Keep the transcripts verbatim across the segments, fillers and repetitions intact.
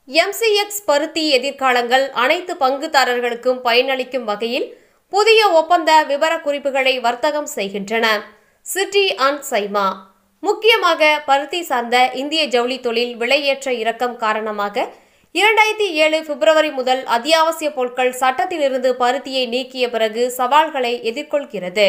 M C X பருத்தி எதிர்காலங்கள் அனைத்து பங்குதாரர்களுக்கும் பயனளிக்கும் வகையில் புதிய ஒப்பந்த விவரக்குறிப்புகளை வர்த்தகம் செய்கின்றன. சிட்டி அண்ட் சைமா முக்கியமாக பருத்தி சார்ந்த இந்திய ஜவுளி தொழில் விலையேற்ற இறக்கம் காரணமாக இரண்டாயிரத்தி ஏழு பிப்ரவரி முதல் அத்தியாவசிய பொருட்கள் சட்டத்திலிருந்து பருத்தியை நீக்கிய பிறகு சவால்களை எதிர்கொள்கிறது.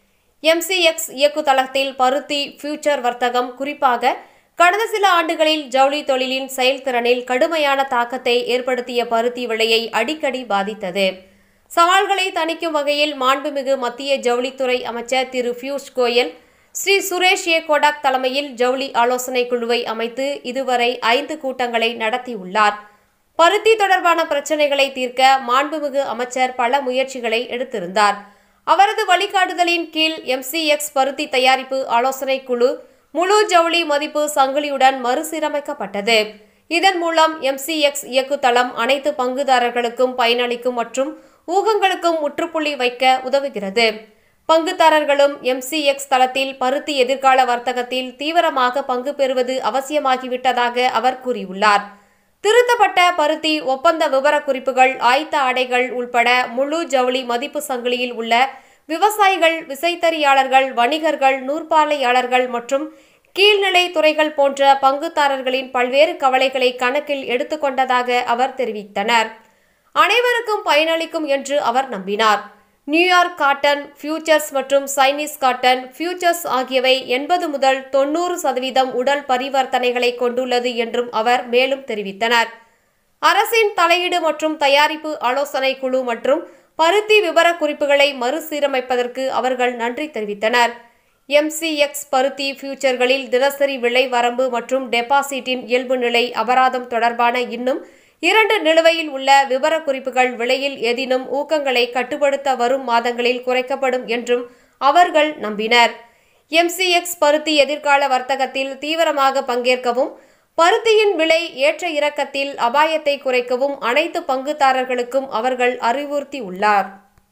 எம் சி எக்ஸ் இயக்குதளத்தில் பருத்தி ஃபியூச்சர் வர்த்தகம் குறிப்பாக கடந்த சில ஆண்டுகளில் ஜவுளி தொழிலின் செயல்திறனில் கடுமையான தாக்கத்தை ஏற்படுத்திய பருத்தி விலையை அடிக்கடி பாதித்தது. சவால்களை தணிக்கும் வகையில் மாண்புமிகு மத்திய ஜவுளித்துறை அமைச்சர் திரு பியூஷ் கோயல் ஸ்ரீ சுரேஷ் ஏ கோடாக் தலைமையில் ஜவுளி ஆலோசனை குழுவை அமைத்து இதுவரை ஐந்து கூட்டங்களை நடத்தியுள்ளார். பருத்தி தொடர்பான பிரச்சினைகளை தீர்க்க மாண்புமிகு அமைச்சர் பல முயற்சிகளை எடுத்திருந்தார். அவரது வழிகாட்டுதலின் கீழ் எம் சி எக்ஸ் பருத்தி தயாரிப்பு ஆலோசனை குழு முழு ஜவுளி மதிப்பு சங்கிலியுடன் மறுசீரமைக்கப்பட்டது. இதன் மூலம் எம் சி எக்ஸ் இயக்குதளம் அனைத்து பங்குதாரர்களுக்கும் பயனளிக்கும் மற்றும் ஊகங்களுக்கும் முற்றுப்புள்ளி வைக்க உதவுகிறது. பங்குதாரர்களும் எம் சி எக்ஸ் தளத்தில் பருத்தி எதிர்கால வர்த்தகத்தில் தீவிரமாக பங்கு பெறுவது அவசியமாகிவிட்டதாக அவர் கூறியுள்ளார். திருத்தப்பட்ட பருத்தி ஒப்பந்த விவரக்குறிப்புகள் ஆயத்த ஆடைகள் உள்பட முழு ஜவுளி மதிப்பு சங்கிலியில் உள்ள விவசாயிகள், விசைத்தறியாளர்கள், வணிகர்கள், நூற்பாலையாளர்கள் மற்றும் கீழ்நிலை துறைகள் போன்ற பங்குதாரர்களின் பல்வேறு கவலைகளை கணக்கில் எடுத்துக்கொண்டதாக அவர் தெரிவித்தனர். அனைவருக்கும் பயனளிக்கும் என்று அவர் நம்பினார். நியூயார்க் காட்டன் ஃபியூச்சர்ஸ் மற்றும் சைனீஸ் காட்டன் ஃபியூச்சர்ஸ் ஆகியவை எண்பது முதல் தொன்னூறு சதவீதம் உடல் பரிவர்த்தனைகளை கொண்டுள்ளது என்றும் அவர் மேலும் தெரிவித்தனர். அரசின் தலையீடு மற்றும் தயாரிப்பு ஆலோசனை குழு மற்றும் பருத்தி விவரக்குறிப்புகளை மறுசீரமைப்பதற்கு அவர்கள் நன்றி தெரிவித்தனர். எம் சி எக்ஸ் பருத்தி ஃபியூச்சர்களில் தினசரி விலை வரம்பு மற்றும் டெபாசிட்டின் இயல்பு நிலை அபராதம் தொடர்பான இன்னும் இரண்டு நிலுவையில் உள்ள விவரக்குறிப்புகள் விலையில் ஏதேனும் ஊக்கங்களை கட்டுப்படுத்த வரும் மாதங்களில் குறைக்கப்படும் என்றும் அவர்கள் நம்பினர். எம் சி எக்ஸ் பருத்தி எதிர்கால வர்த்தகத்தில் தீவிரமாக பங்கேற்கவும் பருத்தியின் விலை ஏற்ற இறக்கத்தில் அபாயத்தை குறைக்கவும் அனைத்து பங்குதாரர்களுக்கும் அவர்கள் அறிவுறுத்தியுள்ளார்.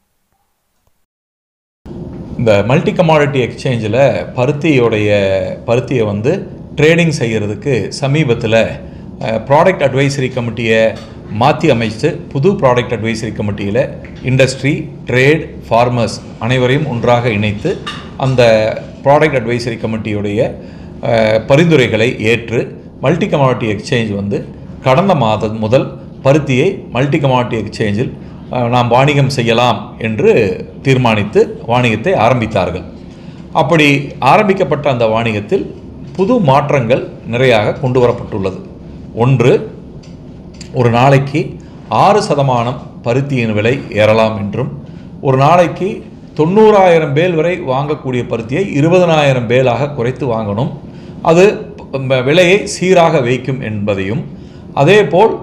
இந்த மல்டி கமாடிட்டி எக்ஸ்சேஞ்சில் பருத்தியோடைய பருத்தியை வந்து ட்ரேடிங் செய்கிறதுக்கு சமீபத்தில் ப்ராடக்ட் அட்வைசரி கமிட்டியை மாற்றி அமைத்து புது ப்ராடக்ட் அட்வைசரி கமிட்டியில் இண்டஸ்ட்ரி, ட்ரேட், ஃபார்மர்ஸ் அனைவரையும் ஒன்றாக இணைத்து அந்த ப்ராடக்ட் அட்வைசரி கமிட்டியுடைய பரிந்துரைகளை ஏற்று மல்டி கமாடிட்டி எக்ஸ்சேஞ்ச் வந்து கடந்த மாதம் முதல் பருத்தியை மல்டி கமாடிட்டி எக்ஸ்சேஞ்சில் நாம் வாணிகம் செய்யலாம் என்று தீர்மானித்து வாணிகத்தை ஆரம்பித்தார்கள். அப்படி ஆரம்பிக்கப்பட்ட அந்த வாணிகத்தில் புது மாற்றங்கள் நிறையாக கொண்டு வரப்பட்டுள்ளது. ஒன்று, ஒரு நாளைக்கு ஆறு சதமானம் பருத்தியின் விலை ஏறலாம் என்றும், ஒரு நாளைக்கு தொண்ணூறாயிரம் பேல் வரை வாங்கக்கூடிய பருத்தியை இருபதனாயிரம் பேலாக குறைத்து வாங்கணும், அது விலையை சீராக வைக்கும் என்பதையும், அதேபோல்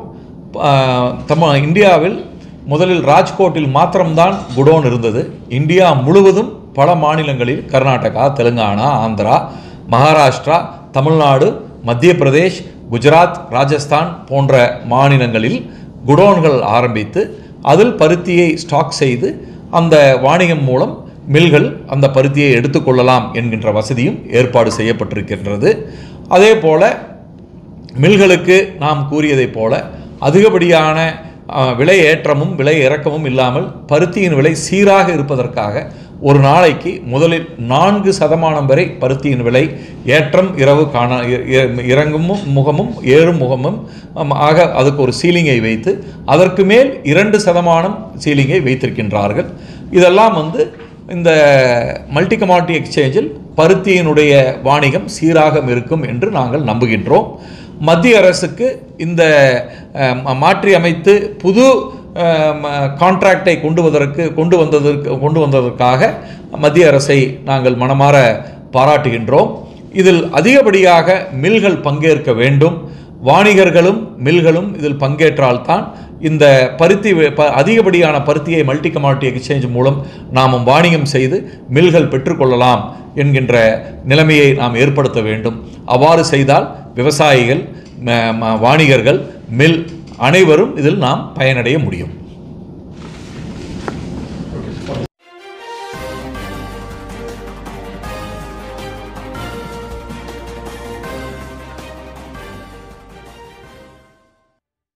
தம இந்தியாவில் முதலில் ராஜ்கோட்டில் மாத்திரம்தான் குடோன் இருந்தது. இந்தியா முழுவதும் பல மாநிலங்களில் கர்நாடகா, தெலுங்கானா, ஆந்திரா, மகாராஷ்டிரா, தமிழ்நாடு, மத்திய பிரதேஷ், குஜராத், ராஜஸ்தான் போன்ற மாநிலங்களில் குடோன்கள் ஆரம்பித்து அதில் பருத்தியை ஸ்டாக் செய்து அந்த வாணிகம் மூலம் மில்கள் அந்த பருத்தியை எடுத்துக்கொள்ளலாம் என்கின்ற வசதியும் ஏற்பாடு செய்யப்பட்டிருக்கின்றது. அதே போல மில்களுக்கு நாம் கூறியதைப் போல அதிகப்படியான விலை ஏற்றமும் விலை இறக்கமும் இல்லாமல் பருத்தியின் விலை சீராக இருப்பதற்காக ஒரு நாளைக்கு முதலில் நான்கு சதமானம் வரை பருத்தியின் விலை ஏற்றம் இரவு காண இறங்கும் முகமும் ஏறும் முகமும் ஆக அதுக்கு ஒரு சீலிங்கை வைத்து அதற்கு மேல் இரண்டு சதமானம் சீலிங்கை வைத்திருக்கின்றார்கள். இதெல்லாம் வந்து இந்த மல்டி கமாடிட்டி எக்ஸ்சேஞ்சில் பருத்தியினுடைய வாணிகம் சீராக இருக்கும் என்று நாங்கள் நம்புகின்றோம். மத்திய அரசுக்கு இந்த மாற்றி அமைத்து புது கான்ட்ராக்டை கொண்டு வந்ததற்கு கொண்டு வந்ததற்கு கொண்டு வந்ததற்காக மத்திய அரசை நாங்கள் மனமாற பாராட்டுகின்றோம். இதில் அதிகப்படியாக மில்கள் பங்கேற்க வேண்டும். வாணிகர்களும் மில்களும் இதில் பங்கேற்றால்தான் இந்த பருத்தி அதிகப்படியான பருத்தியை மல்டி கமாடிட்டி எக்ஸ்சேஞ்ச் மூலம் நாம் வாணிகம் செய்து மில்கள் பெற்றுக்கொள்ளலாம் என்கின்ற நிலைமையை நாம் ஏற்படுத்த வேண்டும். அவ்வாறு செய்தால் விவசாயிகள், வாணிகர்கள், மில் அனைவரும் இதில் நாம் பயனடைய முடியும்.